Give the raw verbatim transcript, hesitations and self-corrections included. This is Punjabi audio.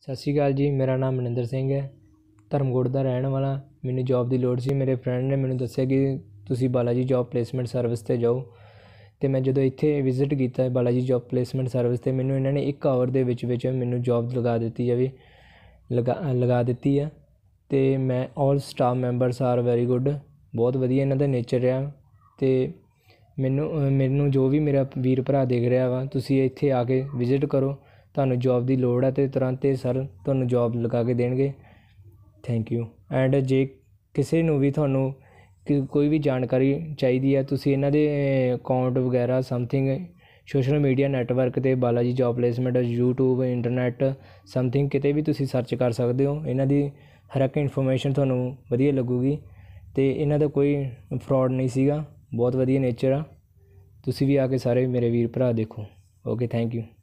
ਸਤਿ ਸ਼੍ਰੀ ਅਕਾਲ ਜੀ। ਮੇਰਾ ਨਾਮ ਮਨਿੰਦਰ ਸਿੰਘ ਹੈ, ਧਰਮਕੋਟ ਦਾ ਰਹਿਣ ਵਾਲਾ। ਮੈਨੂੰ ਜੋਬ ਦੀ ਲੋੜ ਸੀ। ਮੇਰੇ ਫਰੈਂਡ ਨੇ ਮੈਨੂੰ ਦੱਸਿਆ ਕਿ ਤੁਸੀਂ ਬਾਲਾ ਜੀ ਜੋਬ ਪਲੇਸਮੈਂਟ ਸਰਵਿਸ 'ਤੇ ਜਾਓ, ਅਤੇ ਮੈਂ ਜਦੋਂ ਇੱਥੇ ਵਿਜ਼ਿਟ ਕੀਤਾ ਬਾਲਾ ਜੀ ਜੋਬ ਪਲੇਸਮੈਂਟ ਸਰਵਿਸ 'ਤੇ ਮੈਨੂੰ ਇਹਨਾਂ ਨੇ ਇੱਕ ਆਵਰ ਦੇ ਵਿੱਚ ਵਿੱਚ ਮੈਨੂੰ ਜੋਬ ਲਗਾ ਦਿੱਤੀ ਜਾਵੇ ਲਗਾ ਲਗਾ ਦਿੱਤੀ ਆ। ਅਤੇ ਮੈਂ all staff members are very good, ਬਹੁਤ ਵਧੀਆ ਇਹਨਾਂ ਦਾ ਨੇਚਰ ਆ। ਅਤੇ ਮੈਨੂੰ ਮੈਨੂੰ ਜੋ ਵੀ ਮੇਰਾ ਵੀਰ ਭਰਾ ਦੇਖ ਰਿਹਾ ਵਾ, ਤੁਸੀਂ ਇੱਥੇ ਆ ਕੇ ਵਿਜ਼ਿਟ ਕਰੋ। ਤੁਹਾਨੂੰ ਜੋਬ ਦੀ ਲੋੜ ਹੈ ਅਤੇ ਤੁਰੰਤ ਇਹ ਸਰ ਤੁਹਾਨੂੰ ਜੋਬ ਲਗਾ ਕੇ ਦੇਣਗੇ। Thank you. ਐਂਡ ਜੇ ਕਿਸੇ ਨੂੰ ਵੀ ਤੁਹਾਨੂੰ ਕਿ ਕੋਈ ਵੀ ਜਾਣਕਾਰੀ ਚਾਹੀਦੀ ਹੈ, ਤੁਸੀਂ ਇਹਨਾਂ ਦੇ ਅਕਾਊਂਟ ਵਗੈਰਾ ਸਮਥਿੰਗ ਸੋਸ਼ਲ ਮੀਡੀਆ ਨੈਟਵਰਕ 'ਤੇ Bala ji job placement YouTube internet something ਕਿਤੇ ਵੀ ਤੁਸੀਂ ਸਰਚ ਕਰ ਸਕਦੇ ਹੋ। ਇਹਨਾਂ ਦੀ ਹਰ ਇੱਕ ਇਨਫੋਰਮੇਸ਼ਨ ਤੁਹਾਨੂੰ ਵਧੀਆ ਲੱਗੂਗੀ, ਅਤੇ ਇਹਨਾਂ ਦਾ ਕੋਈ ਫਰੋਡ ਨਹੀਂ ਸੀਗਾ। ਬਹੁਤ ਵਧੀਆ ਨੇਚਰ ਆ। ਤੁਸੀਂ ਵੀ ਆ ਕੇ ਸਾਰੇ ਮੇਰੇ ਵੀਰ ਭਰਾ ਦੇਖੋ। Okay, thank you.